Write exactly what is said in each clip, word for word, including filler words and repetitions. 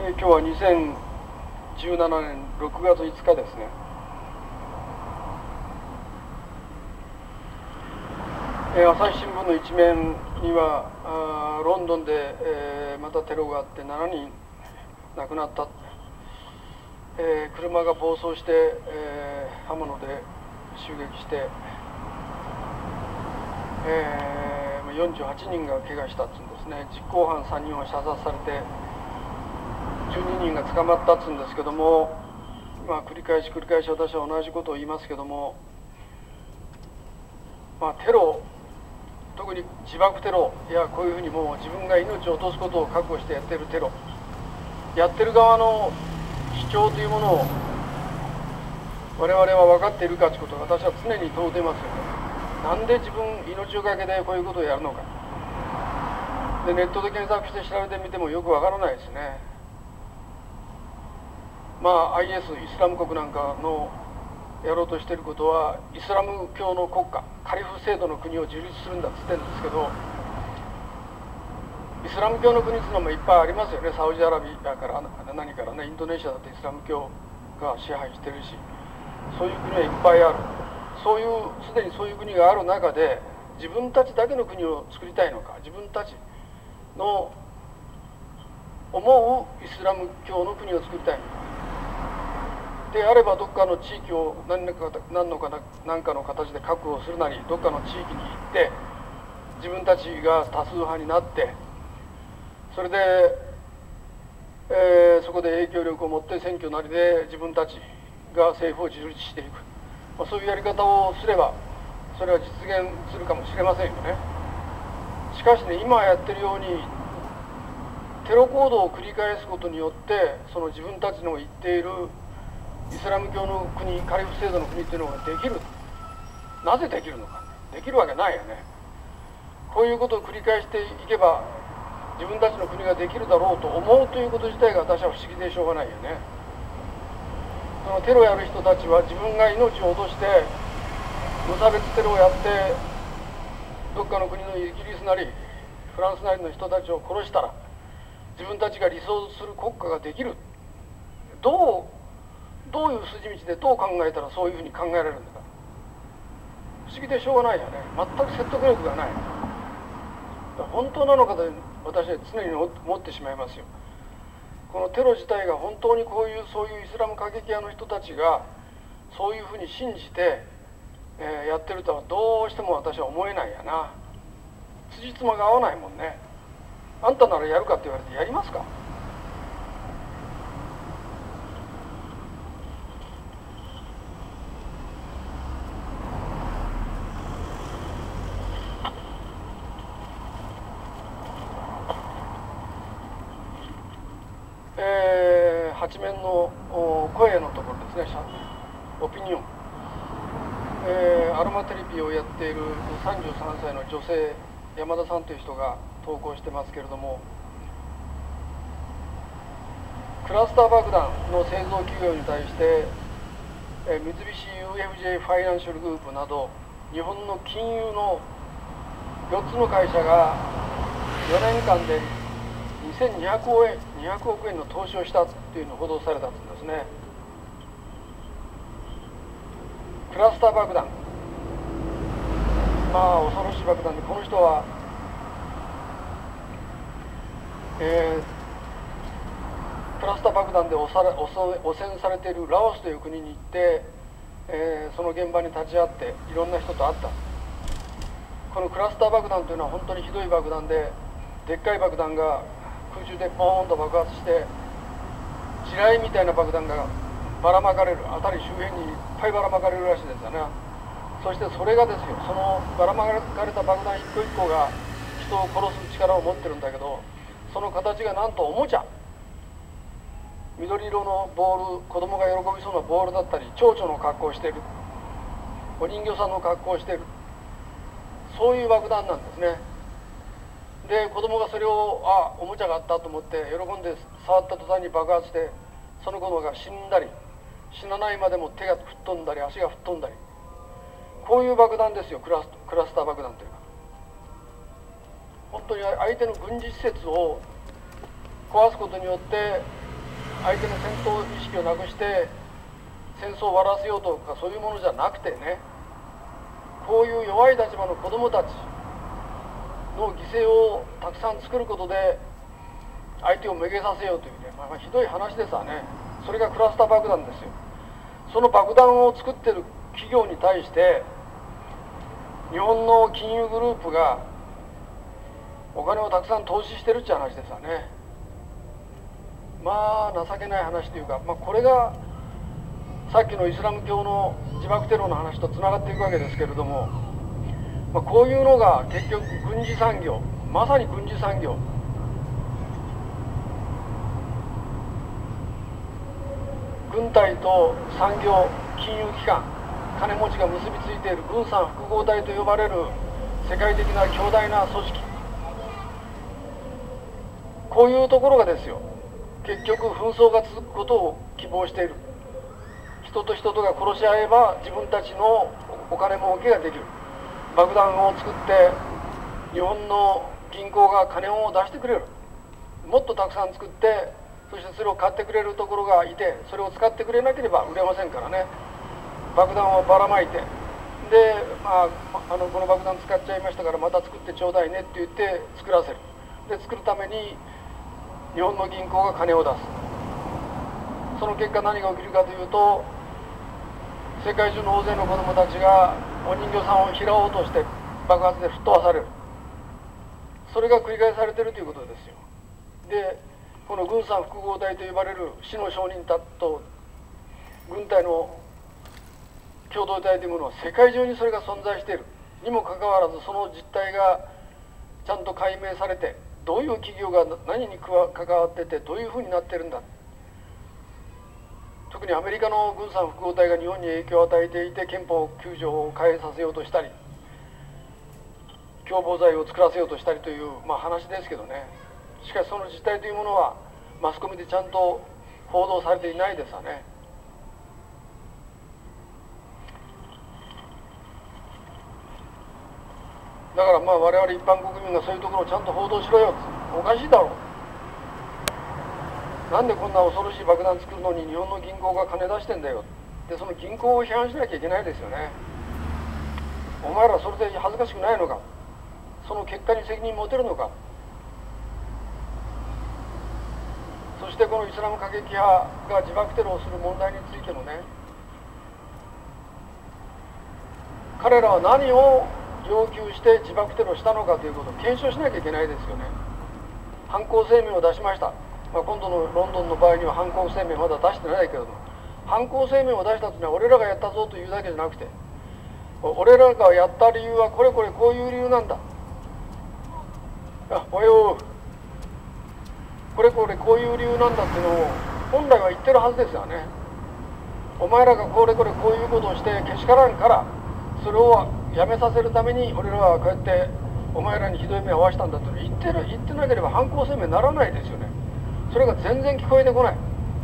えー、今日はにせんじゅうななねんろくがついつかですね。えー、朝日新聞の一面にはあロンドンで、えー、またテロがあってしちにん亡くなった、えー、車が暴走して、えー、刃物で襲撃して、えー、よんじゅうはちにんが怪我したっていうんですね。実行犯さんにんは射殺されてじゅうににんが捕まったっていうんですけども、まあ、繰り返し繰り返し私は同じことを言いますけども、まあ、テロ、特に自爆テロやこういうふうにもう自分が命を落とすことを覚悟してやっているテロ、やってる側の主張というものを我々は分かっているかということを私は常に問うていますよね。なんで自分命をかけてこういうことをやるのか。でネットで検索して調べてみてもよく分からないですね。まあ アイエス イスラム国なんかのやろうとしていることはイスラム教の国家カリフ制度の国を樹立するんだっつってるんですけど、イスラム教の国っていうのもいっぱいありますよね。サウジアラビアから何からね、インドネシアだってイスラム教が支配してるし、そういう国はいっぱいある。そういうすでにそういう国がある中で自分たちだけの国を作りたいのか、自分たちの思うイスラム教の国を作りたいのかであれば、どっかの地域を何か何のか何かの形で確保するなり、どっかの地域に行って自分たちが多数派になって、それで、えー、そこで影響力を持って選挙なりで自分たちが政府を樹立していく、まあ、そういうやり方をすればそれは実現するかもしれませんよね。しかしね、今やってるようにテロ行動を繰り返すことによってその自分たちの言っているイスラム教の国、カリフ制度の国っていうのができる。なぜできるのか。できるわけないよね。こういうことを繰り返していけば自分たちの国ができるだろうと思うということ自体が私は不思議でしょうがないよね。そのテロをやる人たちは自分が命を落として無差別テロをやってどっかの国のイギリスなりフランスなりの人たちを殺したら自分たちが理想する国家ができる。どうどういう筋道でどう考えたらそういうふうに考えられるんだか不思議でしょうがないよね。全く説得力がない。本当なのかと私は常に思ってしまいますよ。このテロ自体が本当にこういうそういうイスラム過激派の人たちがそういうふうに信じて、えー、やってるとはどうしても私は思えないやな。辻褄が合わないもんね。あんたならやるかって言われてやりますか。えー、八面の声のところですね、オピニオン、えー、アロマテレビをやっているさんじゅうさんさいの女性山田さんという人が投稿してますけれども、クラスター爆弾の製造企業に対して、えー、三菱 ユーエフジェー ファイナンシャルグループなど日本の金融のよっつの会社がよねんかんでにせんにひゃくおくえんの投資をしたというのを報道されたんですね。クラスター爆弾、まあ恐ろしい爆弾で、この人は、えー、クラスター爆弾で汚染されているラオスという国に行って、えー、その現場に立ち会っていろんな人と会った。このクラスター爆弾というのは本当にひどい爆弾で、でっかい爆弾が空中でポーンと爆発して地雷みたいな爆弾がばらまかれる、辺り周辺にいっぱいばらまかれるらしいですよね。そしてそれがですよ、そのばらまかれた爆弾一個一個が人を殺す力を持ってるんだけど、その形がなんとおもちゃ、緑色のボール、子供が喜びそうなボールだったり、蝶々の格好をしている、お人形さんの格好をしている、そういう爆弾なんですね。で子供がそれをあおもちゃがあったと思って喜んで触った途端に爆発して、その子供が死んだり死なないまでも手が吹っ飛んだり足が吹っ飛んだり、こういう爆弾ですよ、クラス、クラスター爆弾というのは。本当に相手の軍事施設を壊すことによって相手の戦闘意識をなくして戦争を終わらせようとかそういうものじゃなくてね、こういう弱い立場の子どもたちの犠牲をたくさん作ることで相手をめげさせようというね、まあ、ひどい話ですわね。それがクラスター爆弾ですよ。その爆弾を作ってる企業に対して日本の金融グループがお金をたくさん投資してるっていう話ですわね。まあ情けない話というか、まあ、これがさっきのイスラム教の自爆テロの話とつながっていくわけですけれども、まあ、こういうのが結局軍事産業、まさに軍事産業、軍隊と産業、金融機関、金持ちが結びついている軍産複合体と呼ばれる世界的な強大な組織、こういうところがですよ、結局紛争が続くことを希望している。人と人とが殺し合えば自分たちのお金儲けができる。爆弾を作って日本の銀行が金を出してくれる。もっとたくさん作って、そしてそれを買ってくれるところがいて、それを使ってくれなければ売れませんからね。爆弾をばらまいて、で、まあ、あのこの爆弾使っちゃいましたからまた作ってちょうだいねって言って作らせる。で作るために日本の銀行が金を出す。その結果何が起きるかというと、世界中の大勢の子どもたちがお人形さんを拾おうとして爆発で吹っ飛ばされる。それが繰り返されているということですよ。でこの軍産複合体と呼ばれる死の商人たと軍隊の共同体というものは世界中にそれが存在しているにもかかわらず、その実態がちゃんと解明されて、どういう企業が何に関わっててどういうふうになってるんだ。特にアメリカの軍産複合体が日本に影響を与えていて、憲法きゅう条を改変させようとしたり共謀罪を作らせようとしたりという、まあ、話ですけどね。しかしその実態というものはマスコミでちゃんと報道されていないですわね。だからまあ我々一般国民がそういうところをちゃんと報道しろよって、おかしいだろう。なんでこんな恐ろしい爆弾作るのに日本の銀行が金出してんだよ。でその銀行を批判しなきゃいけないですよね。お前らそれで恥ずかしくないのか。その結果に責任持てるのか。そしてこのイスラム過激派が自爆テロをする問題についてもね、彼らは何を要求して自爆テロしたのかということを検証しなきゃいけないですよね。犯行声明を出しました。まあ、今度のロンドンの場合には犯行声明まだ出してないけれども、犯行声明を出したというのは俺らがやったぞというだけじゃなくて、俺らがやった理由はこれこれこういう理由なんだ。あ、およこれこれこういう理由なんだっていうのを本来は言ってるはずですよね。お前らがこれこれこういうことをしてけしからんから、それをやめさせるために俺らはこうやってお前らにひどい目を合わしたんだと言ってる言ってなければ犯行声明にならないですよね。それが全然聞こえてこない。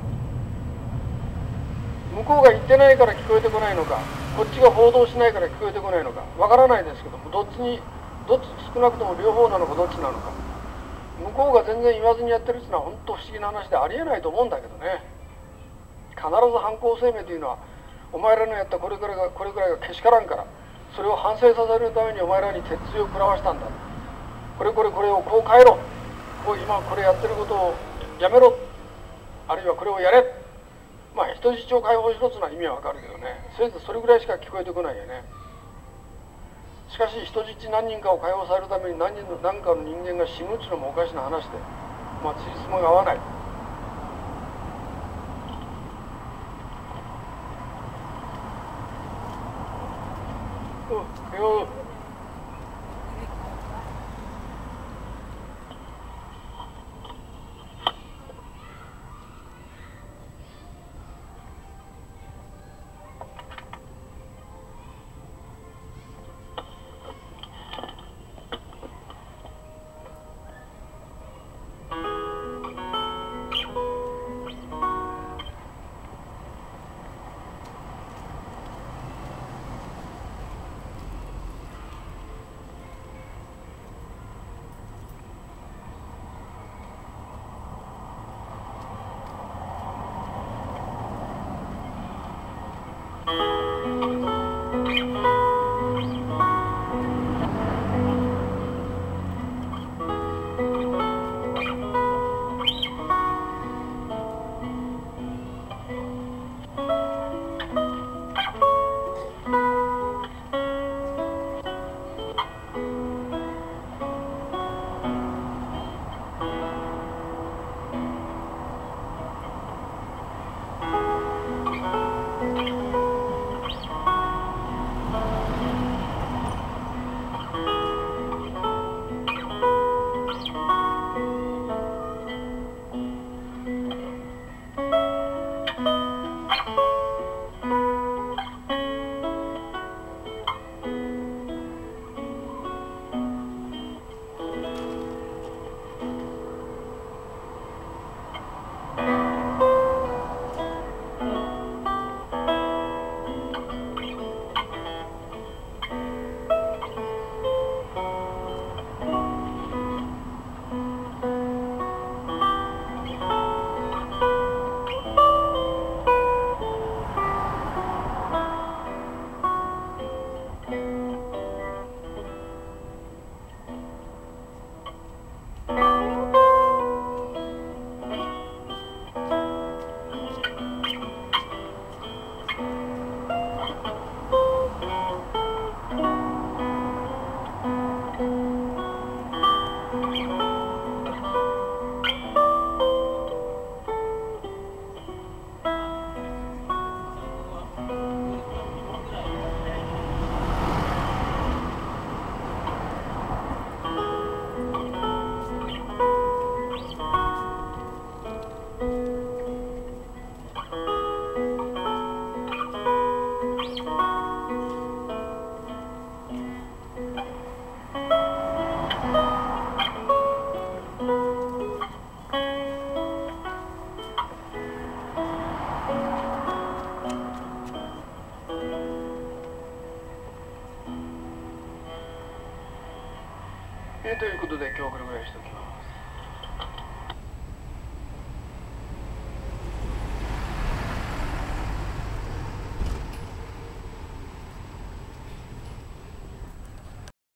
向こうが言ってないから聞こえてこないのか、こっちが報道しないから聞こえてこないのかわからないですけども、どっちにどっち少なくとも両方なのかどっちなのか、向こうが全然言わずにやってるっていうのは本当不思議な話でありえないと思うんだけどね。必ず犯行声明というのはお前らのやったこれくらいがこれくらいがけしからんから、それを反省させるためにお前らに鉄槌を食らわしたんだ、これこれこれをこう変えろ、こう今これやってることをやめろ、あるいはこれをやれ、まあ人質を解放しろっていうのは意味はわかるけどね、せいぜいそれぐらいしか聞こえてこないよね。しかし人質何人かを解放されるために何人の何かの人間が死ぬっていうのもおかしな話で、まあつじつまが合わない。うん、よ今日はこれぐらいにしておきます。